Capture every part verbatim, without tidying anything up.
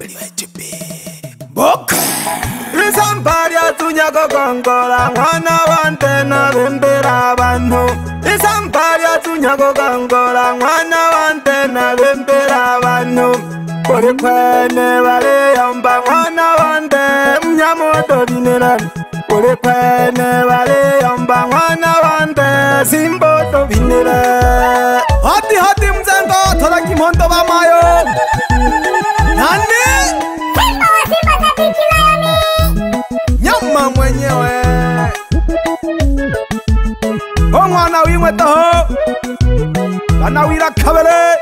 W H B Boka Isambari atunyago gongora mwana wante na bembera bantu Isambari atunyago gongora mwana wante na bembera bantu Kore kwene bare yamba mwana wante mnyamoto bineran Kore kwene bare yamba mwana wante simboto binera Hati hati mzengo tola kimondo bamayo Nani? Simba wa Simba za Pichilayoni Nyama mwenyewe O mwana wimwe toho Bana wira kabele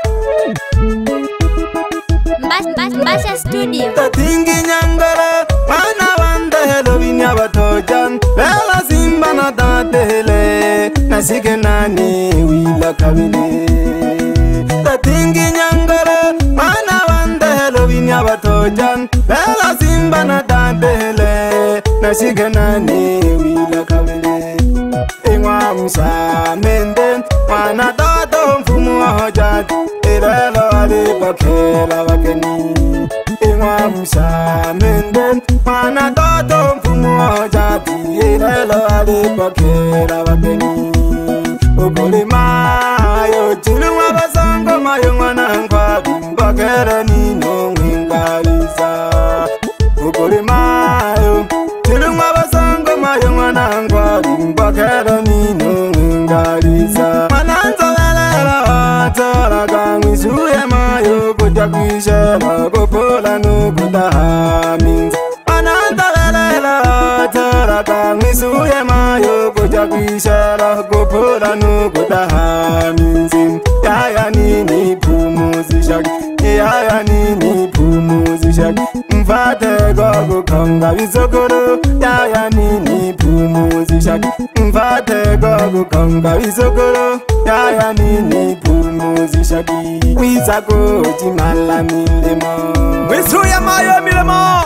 Mbas, Mbas, Mbasha Studio Tatingi nyangara Mwana wande helo vinya batojan Bela simba na tatele Nasike nani wila kabele Tatingi nyangara Mwana wande helo vinya batojan Bela simba na tatele Nasike nani wila kabele Ingwa msa mende Mwana tato mfumu wa hojati Irelo alipokela wakeni Ingwa msa mende Mwana tato mfumu wa hojati Irelo alipokela wakeni Ukuli mayo Chilu wabasongo mayo mwana nkwa Bimbokere nino mwingaliza Ukuli mayo Chilu wabasongo mayo mwana nkwa Bimbokere nino mwingaliza Mananzo velela Tora kangwisuye mayo Kuja kwishela Kupola nukutaha minza Mananzo velela Tora kangwisuye mayo Kuja kwishela Kupola nukutaha minza Yaya nini pumuzishaki Yaya nini pumuzishaki Mfate gogo konga visokoro Yaya nini pumuzishaki Mfate gogo konga visokoro Yaya nini pumuzishaki Wisa koji mala milemo Wisuya mayo milemo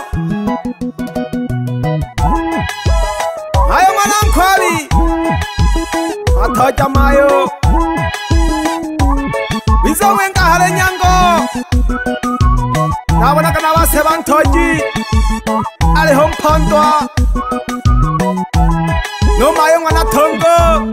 Mayo manankwabi Atoja mayo Wisa wenga hale nyango Nabona kana base bantoji Aleho mpondwa No mayo mwana tongo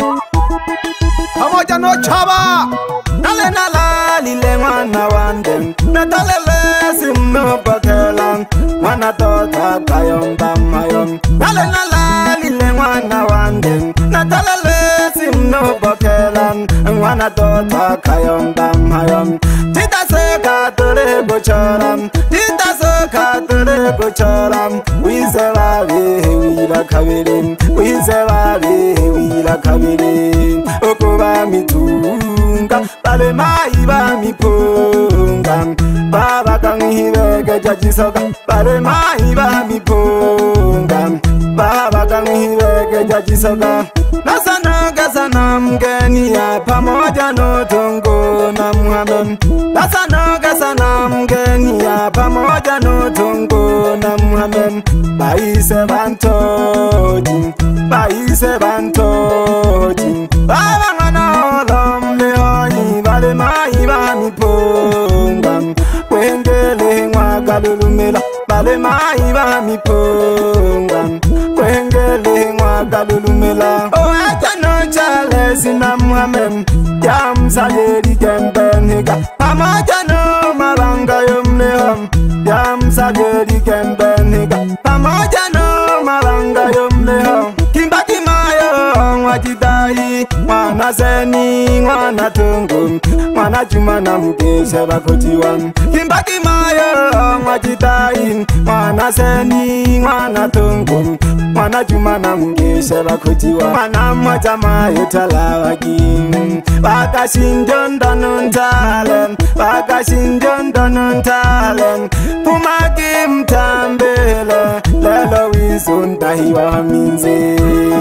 Pamoja no chaba Nale nala lile mwana wande Natalele simno bakelan Mwana tota kayomba mayon Nale nala lile mwana wande Natalele simno bakelan Mwana tota kayomba mayon Tita seka ture gocharam Tita seka ture gocharam Wizerari wila kabirin Wizerari wila kabirin Okuba mitunga Bale maiba mipunga Baba kangihiwege jajisoga Bale maiba mipunga Baba kangihiwege jajisoga Nasanoga sana mgeni ya pamoja no tongo na muhamem Nasanoga sana mgeni ya pamoja no tongo na muhamem Baise bantoji Baise bantoji Baba ngana olom leoni Bale maiba mipunga Kwengele ngwa galulumela Bale maiba mipunga Kwengele ngwa galulumela Oh atano chale sina muhamem Yam saleri kembenhiga Pamajano maranga yomleham Yam saleri kembenhiga Pamajano maranga yomleham Kimbaki mayo wajidai Mwana zeni mwana tungu Mwana juma na mkesha bakotiwan Kimbaki mayo wajidai Mwana zeni mwana tungu Mwana juma na mkesha bakotiwan Mwana mwaja mayo talawakim Baka shinjondo nuntalen Baka shinjondo nuntalen Pumaki mtambele Lelo wizunta hiwa minze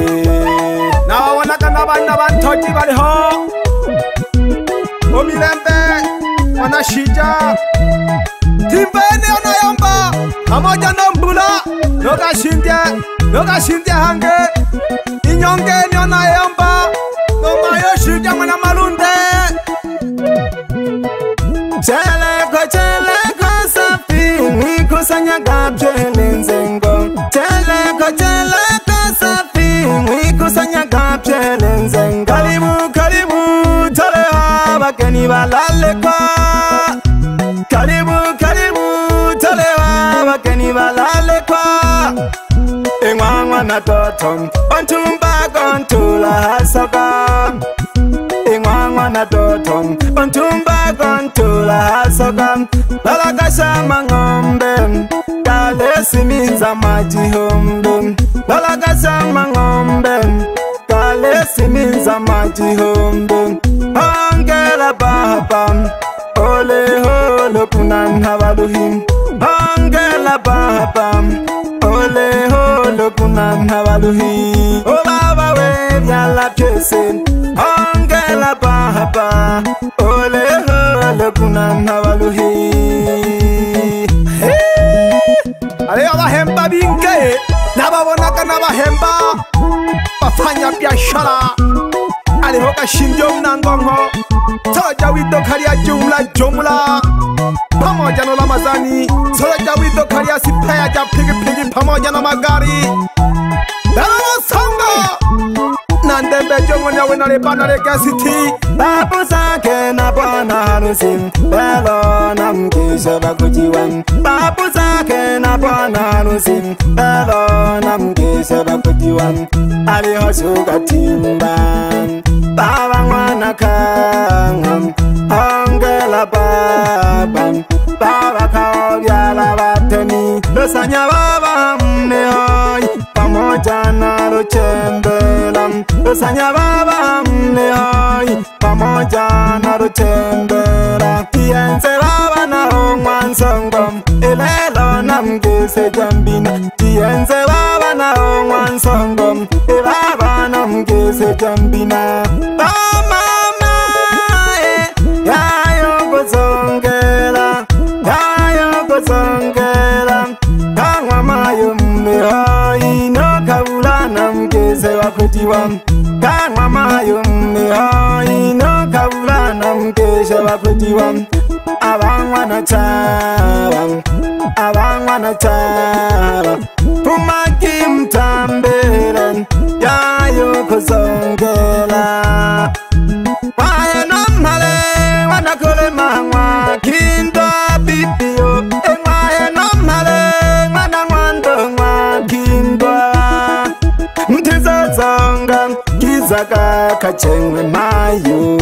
Na wanaka na banda bantoji baliho Omilembe Wanashija Timbeni onayomba Pamoja nombula Noga shindye Noga shindye hange Inyonge ni onayomba Noma yoshija mwana malunde Chele ko chele ko safi Wiko Kusanyaga pyelenzengo Cheleko cheleko safi Mwikusanyaga pyelenzengo Karibu karibu tolewa Bakeni balale kwa Karibu karibu tolewa Bakeni balale kwa Ingwangwa na totom Ontumba kontula hasoka Ingwangwa na totom Ontumba kontula hasoka Lalakasha mangombe Kale siminza maji hombe Lalakasha mangombe Kale siminza maji hombe Hongela baba Ole holo kunan hawaluhim Hongela baba Ole holo kunan hawaluhim O baba we vyala pyesin Hongela baba Ole holo kunan hawaluhim Ale abahemba binge Nababonaka nabahemba Bafanya biashara Aliho gashinjo mnangongo Soja wido karia jumla jumla Pamoja no lamazani Soja wido karia sipaya ja pigi pigi pamoja na magari Dalo songa Nandembe jongo nyawe na lebana lega city Babu sake na bwana harusim Belo na mkisha bakujiwan Babu sake na bwana harusim Belo na mkisha bakujiwan Aliho shuka timban Baba mwana kangam Hongela baba Baba kaobya la bateni Losanya baba mnehoi Pamoja na luchembela Losanya baba mnehoi Pamoja na luchembela Tienze baba na hongwan songom Ilelo na mgese jambina Tienze baba na hongwan songom Ilaba na mgese jambina Mama mae Yayo kuzongela Yayo kuzongela Kangwa mayo mnehoi No kabula na mgese wakutiwa Kangwa mayo mnehoi No kabula na mgese wakutiwa Abangwa na chaba Abangwa na chaba Pumaki mtambele Yayo kuzongela Wae nomale Wanakule mangwa Kindwa bibio Wae nomale Wanangwando mwa kindwa Mtiza zonga Kizaka kachengwe mayo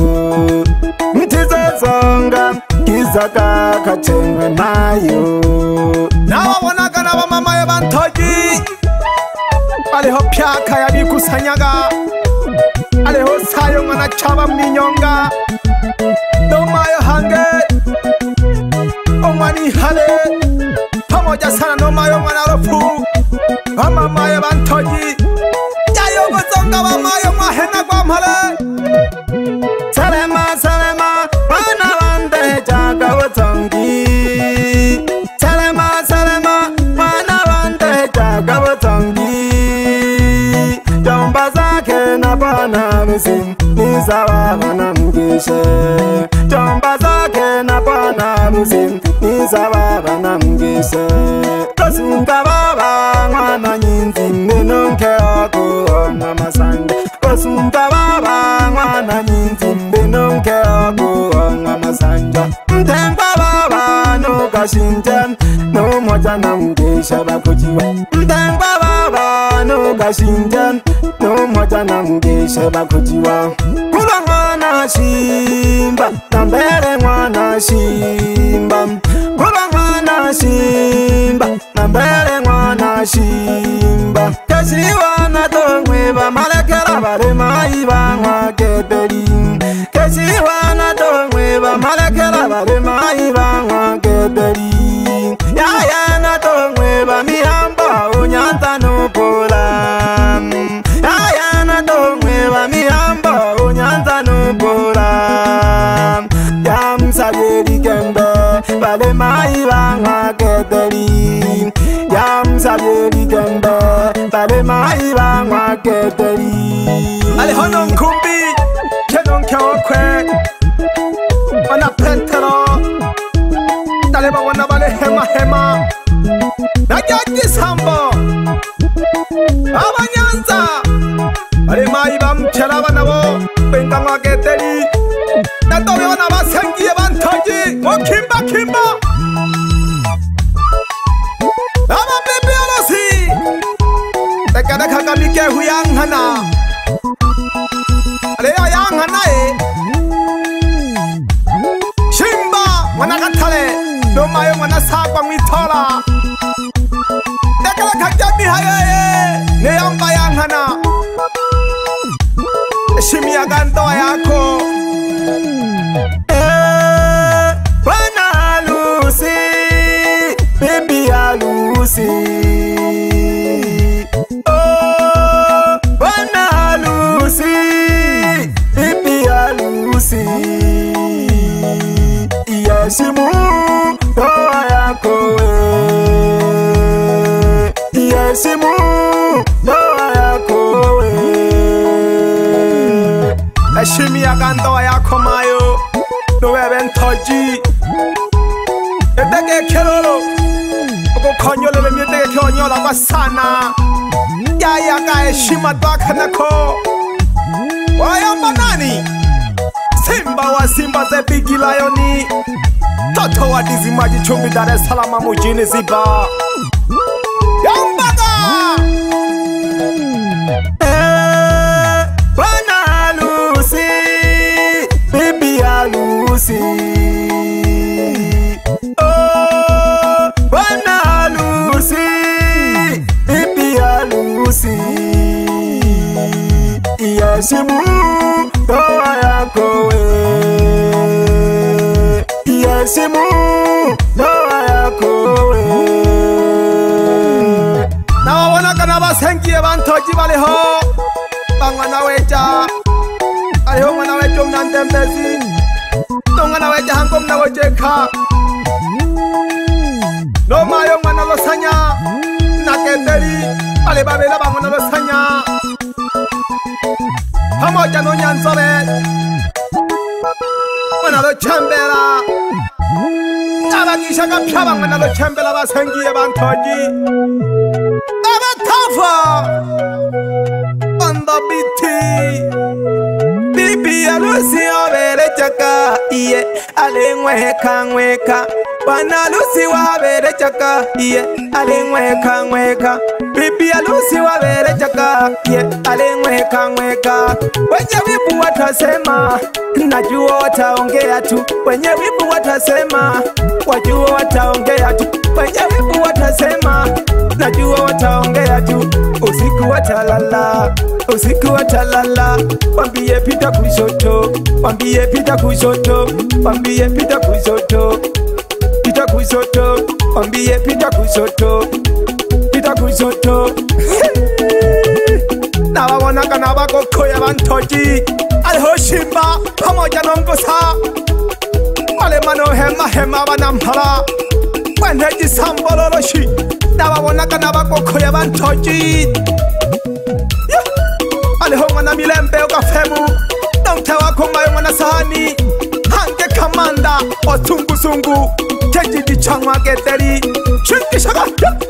Mtiza zonga Kizaka kachengwe mayo Nawa wanaka na wamama ya bantoji Aliho pyaka ya bikusanyaga Aliho sayo ngana chaba minyonga Nomayo hange Omwani hale Pamoja sana nomayo ngana rofu Wamama ya bantoji Yayo gozonga wamayo mahena kwa mhale Salema salema Wana wande jaga wotongi Salema salema Wana wande jaga wotongi Jomba zake na bwana musim Nizawa wana mgishe Jomba zake na bwana musim Nizawa wana mgishe Kosunga baba mwana nyinzi Menonke oku ona masanga Kosunga baba mwana nyinzi Menonke oku ona masanga Mtemba baba no kashinja No moja na mgisha bakujiwa Mtemba baba no kashinja No moja na mgisha bakujiwa Kula mwana shimba Nambere mwana shimba Kula mwana shimba Nambere mwana shimba Keshiwa na tongweba Malekela bale maiba mwa kedeli Keshiwa na tongweba Malekela bale maiba mwa kedeli Yaya na tongweba Mihamba unyanta no pola Yaya na tongweba Mihamba unyanta no pola Yam saberi kembe Bale maiba mwa kedeli Yam saberi kembe Bale maiba mwa kedeli Alihono nkumbi Kenon kewokwe Wana pentero Daleba wana bale hema hema Nagisambo Abanyanza Alemayi bamutera abana bo benga mwaketeri Natoyona basengiye bantoji Mokimba kimba Aba bibi olosi Tekada kakamike huyanghana Aleya yanghana e Shimba wanakatale Nomayo wanasakwa mwitola Tekada kakami haye Neyamba yanghana Shimia gandoa yako Eh, Bwana Lucy Baby ya Lucy Oh, Bwana Lucy Baby ya Lucy Yeshimu ndoa yako we Yeshimu ndoa yako we Eshimi ya gandoa yako mayo Nowe bentoji Eteke kelolo Oko konyole mieteke konyola kwa sana Yaya ka eshima dwaka nako Wayamba nani Simba wa Simba ze Bigi Lioni Toto wa dizi maji chumbi Dar es Salaam mujini Ziba Yambaga Eh, Bwana Lucy Baby ya Lucy Oh, Bwana Lucy Baby ya Lucy Yeshimu ndoa yako we Yeshimu ndoa yako we Nawabona kana basengiye bantoji baliho Bangwana weja Aliho mwana weja umnandembezi Tongana weja hango mna wejeka Nomayo mwana losanya Naketeri Bale babela bangwana losanya Pamoja no nyanzore Mwana lo chambela Abagisha kapyaba mwana lo chambela basengiye bantoji Abatafa On the beat Bibi ya Lucy obere chaka Iye ale nweka nweka Bwana Lucy wabere chaka Iye ale nweka nweka Bibi ya Lucy wabere chaka Iye ale nweka nweka Wenye wibu watasema Najua wataongea tu Wenye wibu watasema Wajua wataongea tu Wenye wibu watasema Najua wataongea tu Usiku watalala Usiku watalala Wambie pita kushoto Wambie pita kushoto Wambie pita kushoto Pita kushoto Wambie pita kushoto Pita kushoto Nawabona kana bakokoya bantoji Aliho shimba pamoja nongosa Wale mano hema hema banampala Wenheji sambololoshi Nawabona kana bakokoya bantoji Aliho mwana milembe ukafemu Donke wako mayo mwana sahani Hange kamanda Otungu sungu Keji di changwa geteri Shinki shaka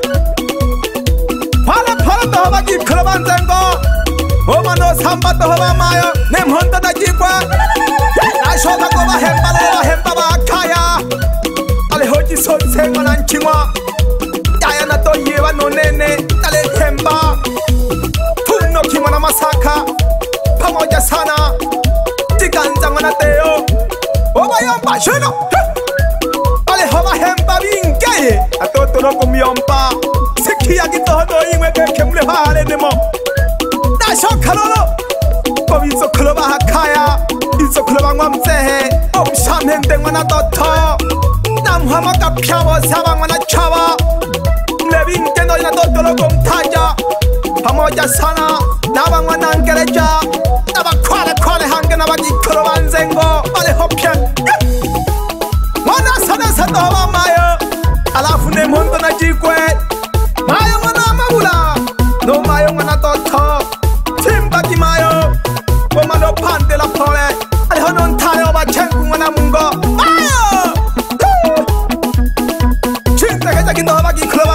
Pala pala tohoba jikula banzengo Oma no samba tohoba mayo Nemhonda da jikwa Ashoka koba hemba loba hemba bakaya Aliho jisonse mwana nchingwa Yaya na to yewa no nene Dale hemba Tuno kimwana masaka Pamoja sana Tiganza mwana teo Oba yomba shino Ale hoba hemba bingaye Atoto no kumyomba Siki ya gitohodo imwe keke mule hale nemo Nasho kalolo Kobi izo kuloba hakaya Izo kuloba ngwa mzehe Omshamende mwana toto Namhama kapyawo saba mwana chawa Mlebi mtendo ina toto no kumtaja Pamoja sana Naba mwana ngereja Naba kwale kwale hange naba jikolo banzengo Ale hopyen Mwana sana satoba mayo Alafu ne mondo na jikwe Mayo mwana mawula No mayo mwana toto Timba ki mayo Womano pande la pole Aliho non tayo ba chengu mwana mungo Mayo Chinte keja kindoba ki klo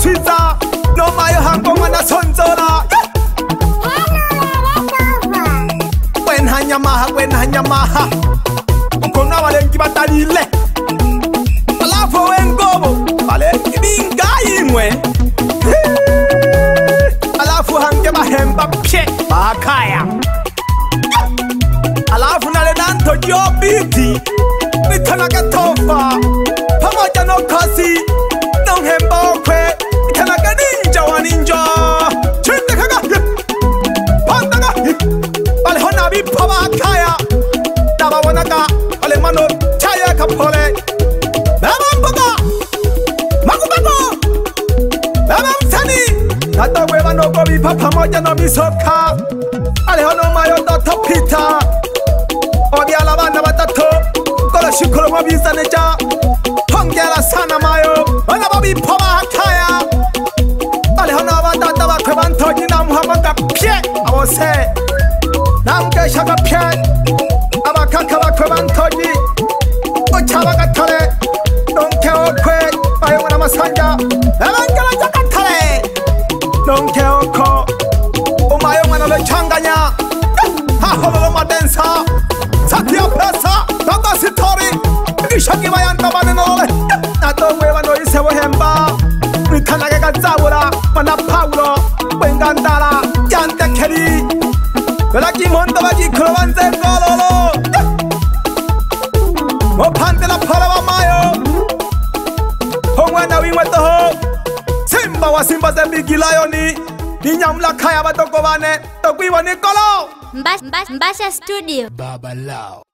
twiza no mayo hango mwana sonzola When hanyamaha when hanyamaha Ukona walengi batalile Alafu wengobo Walengi bingai mwe Alafu hange bahemba pye Bakaya Alafu nale nanto jobiti Nitana katofa Pamoja no kasi Nong hemba okwe Nitana ka ninja wa ninja Chinde kaga Panda ka Bale hona bipa bakaya Daba wanaka Bale mano chaya kapole Baba mboga Makubako Baba msani Tata weba no go bipa pamoja no bisoka Ale hono mayo Doctor Peter Obi alabana batatu Kola shukuru mwabiza neja Hongera sana mayo Wana babi poba hakaya Ale hono batata bakwe bantoji na muhamanga pye Awose Namge shaka pye Abakaka bakwe bantoji Uchaba katale Nonke okwe Ayo wana masanja Ebangela jakatale Nonke oko Umayo wana lechanganya Hahololo madensa Satya pesa Togo sitori Nishaki bayanta banenole Nato wewa no isewo hemba Nikanage gazawura Mana paulo Wengandala Yante keri Velaki mondo bagi krobanze gololo Mopande la pala wa mayo Hongwana wingwe toho Simba wa simba zembigi layoni Ninyamla kaya batoko bane Tokwiwa nikolo Mbasha Studio. Baba Lao.